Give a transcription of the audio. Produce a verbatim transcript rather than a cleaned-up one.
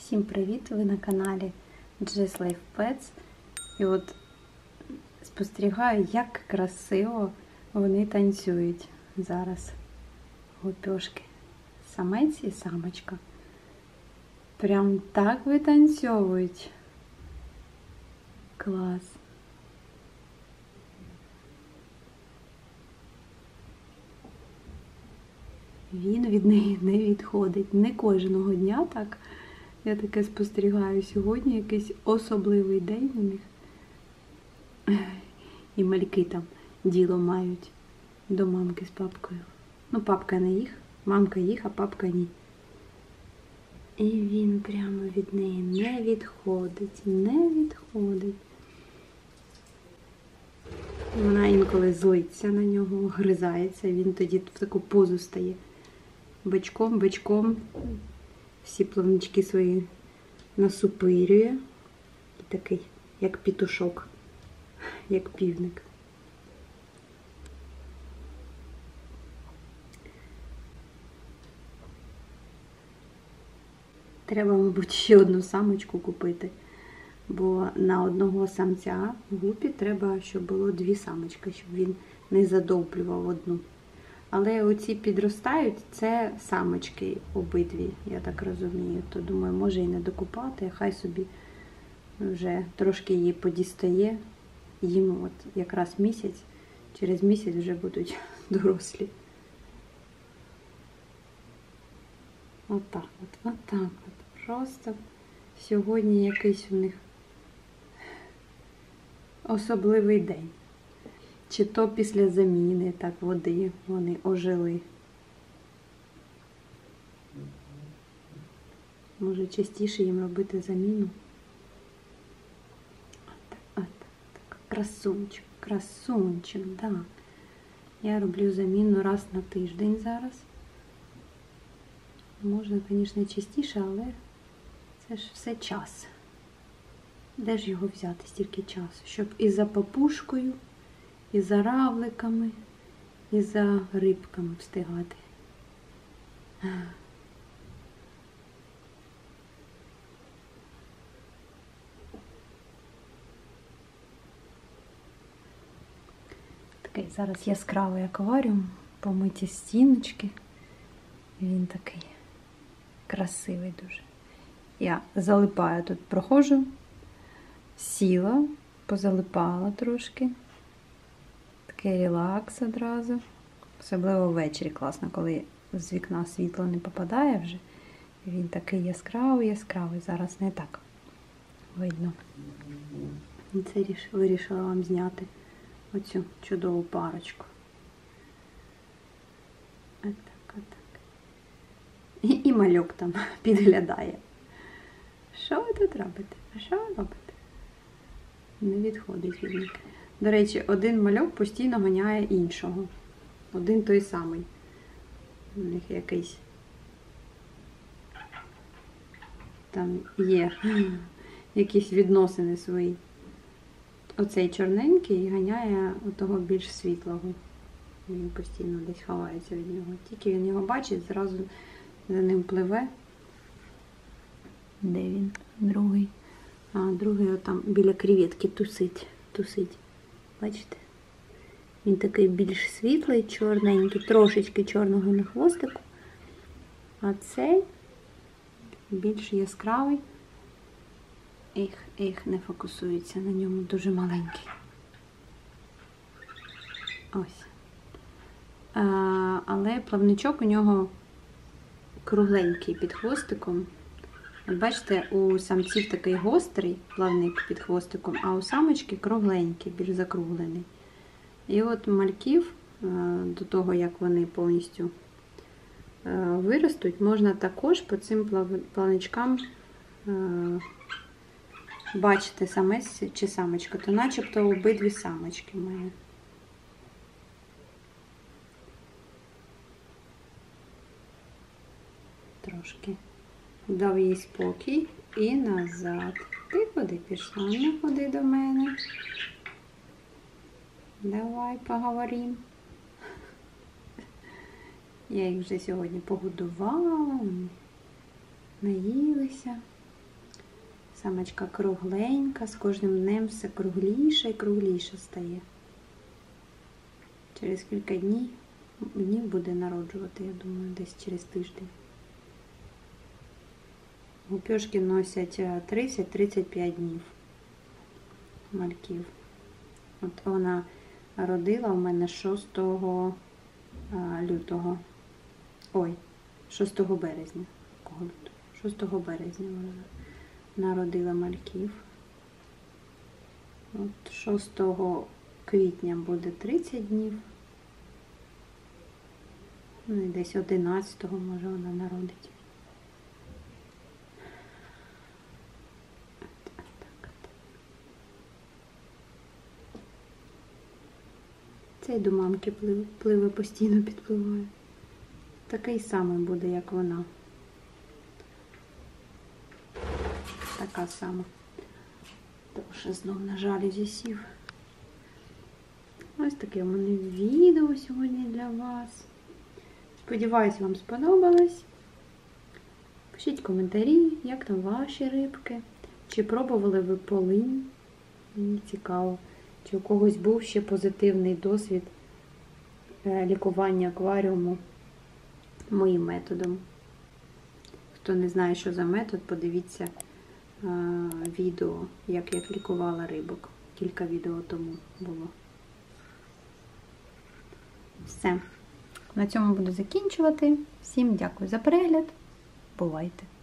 Всім привіт! Ви на каналі Jess Life Pets. І от спостерігаю, як красиво вони танцюють зараз. Гупьошки. Самець і самочка. Прям так витанцьовують. Клас. Він від неї не відходить. Не кожного дня так. Я таке спостерігаю. Сьогодні якийсь особливий день у них. І мальки там діло мають до мамки з папкою. Ну, папка не їх, мамка їх, а папка ні. І він прямо від неї не відходить, не відходить. Вона інколи злиться на нього, гризається, він тоді в таку позу стає. Бичком, бичком всі плавнички свої насупирює. І такий, як пітушок, як півник. Треба, мабуть, ще одну самочку купити, бо на одного самця в гупі треба, щоб було дві самочки, щоб він не задовблював одну. Але оці підростають, це самочки обидві, я так розумію. То, думаю, може і не докупати, хай собі вже трошки її подістає. Їм от якраз місяць, через місяць вже будуть дорослі. Отак от, отак от. Просто сьогодні якийсь у них особливий день. Чи то після заміни, так, води, вони ожили. Може, частіше їм робити заміну. От, от, так, красунчик, красунчик, да. Я роблю заміну раз на тиждень зараз. Можна, звісно, частіше, але це ж все час. Де ж його взяти стільки часу? Щоб і за папушкою, і за равликами, і за рибками встигати. Такий зараз яскравий акваріум, помиті стіночки. Він такий красивий дуже. Я залипаю тут, проходжу, сіла, позалипала трошки. Такий релакс одразу. Особливо ввечері класно, коли з вікна світло не попадає вже. Він такий яскравий, яскравий. Зараз не так видно. Це вирішила вам зняти оцю чудову парочку. Отак, отак. І, і мальок там підглядає. Що ви тут робите? А що ви робите? Не відходить від них. До речі, один мальок постійно ганяє іншого. Один той самий. У них якийсь там є якісь відносини свої. Оцей чорненький ганяє того більш світлого. Він постійно десь ховається від нього. Тільки він його бачить, зразу за ним пливе. Де він? Другий. А другий отам біля креветки тусить. Тусить. Бачите? Він такий більш світлий, чорненький, трошечки чорного на хвостику. А цей більш яскравий. Їх, їх не фокусується на ньому, дуже маленький. Ось. А, але плавничок у нього кругленький під хвостиком. От бачите, у самців такий гострий плавник під хвостиком, а у самочки кругленький, більш закруглений. І от мальків, до того, як вони повністю виростуть, можна також по цим плавничкам бачити, самець чи самочка. То начебто обидві самочки має. Трошки дав їй спокій і назад. Ти куди пішла? Не ходи до мене. Давай поговоримо. Я їх вже сьогодні погодувала, наїлися. Самочка кругленька, з кожним днем все кругліше і кругліше стає. Через кілька днів, днів буде народжувати, я думаю, десь через тиждень. Гупьошки носять тридцять-тридцять п'ять днів мальків. От вона родила у мене шостого лютого. Ой, шостого березня. шостого березня вона народила мальків. От шостого квітня буде тридцять днів. Ну і десь одинадцятого може вона народить. Цей до мамки пливе, пливе постійно підпливає. Такий самий буде, як вона. Така сама. Тому знов на жалюзі сів. Ось таке у мене відео сьогодні для вас. Сподіваюсь, вам сподобалось. Пишіть коментарі, як там ваші рибки. Чи пробували ви полинь? Мені цікаво. Чи у когось був ще позитивний досвід лікування акваріуму моїм методом. Хто не знає, що за метод, подивіться відео, як я лікувала рибок. Кілька відео тому було. Все. На цьому буду закінчувати. Всім дякую за перегляд. Бувайте!